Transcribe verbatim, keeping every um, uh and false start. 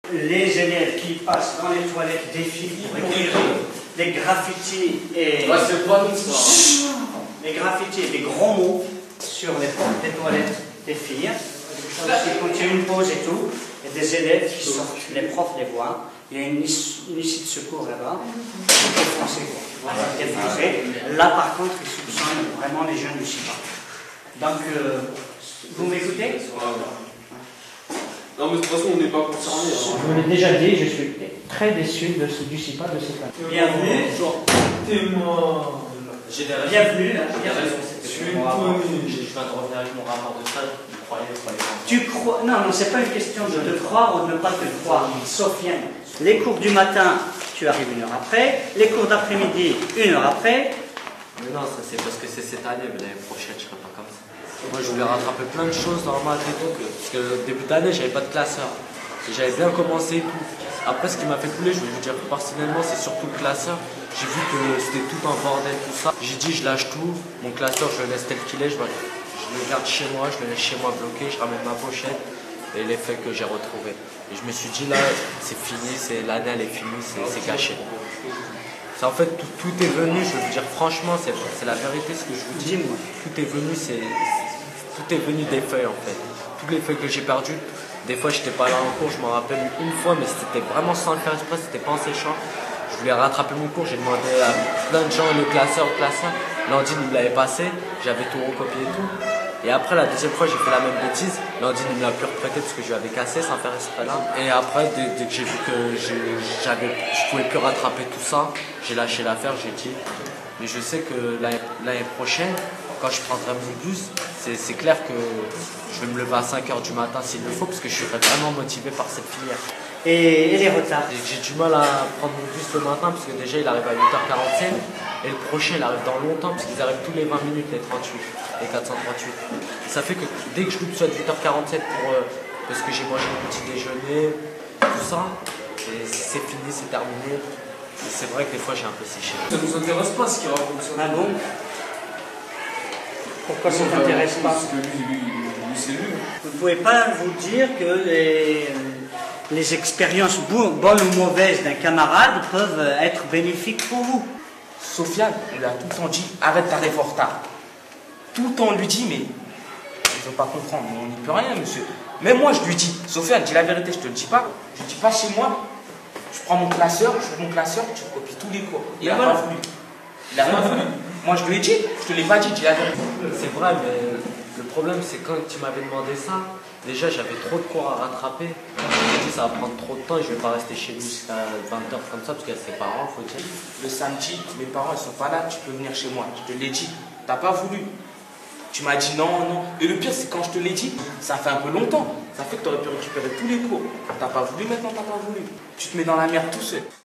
Les élèves qui passent dans les toilettes défilent, les graffitis et ouais, c'est pas nous, ça. Les graffitis et des gros mots sur les portes des toilettes des filles. Quand il y a une pause et tout, il y a des élèves qui sortent, les profs les voient. Il y a une issue de secours là-bas. Les Français, quoi. Des Français. Là, par contre, ils soupçonnent vraiment les jeunes du SIPA. Donc, euh, vous m'écoutez? Non, mais de toute façon, on n'est pas concernés. Hein. Je vous l'ai déjà dit, je suis très déçu de ce, du SIPA, de cette année. Bienvenue. T'es mort. J'ai des raisons. Bienvenue. J'ai des raisons. Je suis une Je viens de revenir avec mon rapport de stage. Vous croyez, vous croyez pas. Tu crois. Non, non, c'est pas une question de te croire ou de ne pas te croire. Sofiane, les cours du matin, tu arrives une heure après. Les cours d'après-midi, une heure après. Mais non, ça c'est parce que c'est cette année, mais l'année prochaine, je serai pas comme ça. Moi, je voulais rattraper plein de choses dans le maths et tout, parce que au début d'année, j'avais pas de classeur. J'avais bien commencé et tout. Après, ce qui m'a fait couler, je vais vous dire personnellement, c'est surtout le classeur. J'ai vu que c'était tout en bordel, tout ça. J'ai dit, je lâche tout. Mon classeur, je le laisse tel qu'il est. Je, je le garde chez moi, je le laisse chez moi bloqué. Je ramène ma pochette et les faits que j'ai retrouvés. Et je me suis dit, là, c'est fini, l'année, elle est finie, c'est gâché. En fait, tout, tout est venu, je vais vous dire franchement, c'est la vérité ce que je vous dis. Tout est venu, c'est tout est venu des feuilles en fait. Tous les feuilles que j'ai perdues, des fois j'étais pas là en cours, je m'en rappelle une fois, mais c'était vraiment sans le faire exprès, c'était pas en séchant. Je voulais rattraper mon cours, j'ai demandé à plein de gens, le classeur, le classeur. Landine il me l'avait passé, j'avais tout recopié et tout. Et après la deuxième fois j'ai fait la même bêtise, Landine il me l'a plus reprêté parce que je lui avais cassé sans faire exprès là. Et après dès, dès que j'ai vu que j'avais, je pouvais plus rattraper tout ça, j'ai lâché l'affaire, j'ai dit. Mais je sais que l'année prochaine, quand je prendrai mon bus, c'est clair que je vais me lever à cinq heures du matin s'il le faut parce que je serai vraiment motivé par cette filière. Et, et les retards? J'ai du mal à prendre mon bus le matin parce que déjà il arrive à huit heures quarante-cinq et le prochain il arrive dans longtemps parce qu'ils arrivent tous les vingt minutes, les trente-huit, les quatre cent trente-huit. Ça fait que dès que je loupe soit de huit heures quarante-sept pour, euh, parce que j'ai mangé le petit déjeuner, tout ça, c'est fini, c'est terminé. C'est vrai que des fois j'ai un peu séché. Ça nous intéresse pas ce qu'il raconte ça. Ah bon? Pourquoi ça ne t'intéresse pas? Parce que lui, lui, lui c'est lui. Vous ne pouvez pas vous dire que les, les expériences bonnes ou mauvaises d'un camarade peuvent être bénéfiques pour vous. Sofiane, on lui a tout le temps dit arrête d'arriver en retard. Tout le temps on lui dit mais il ne veut pas comprendre, mais on n'y peut rien monsieur. Même moi je lui dis, Sofiane, dis la vérité, je te le dis pas, je ne dis pas chez moi. Je prends mon classeur, je fais mon classeur, tu copies tous les cours. Il n'a pas voulu. Il n'a pas voulu. Moi je lui ai dit, je te l'ai pas dit, dis la vérité. C'est vrai, mais le problème c'est quand tu m'avais demandé ça, déjà j'avais trop de cours à rattraper. Je me suis dit ça va prendre trop de temps et je vais pas rester chez lui jusqu'à vingt heures comme ça parce qu'il y a ses parents, faut dire. Le samedi, mes parents ils sont pas là, tu peux venir chez moi. Je te l'ai dit, t'as pas voulu. Tu m'as dit non, non. Et le pire c'est quand je te l'ai dit, ça fait un peu longtemps. Ça fait que tu aurais pu récupérer tous les cours. T'as pas voulu, maintenant t'as pas voulu. Tu te mets dans la merde tout seul.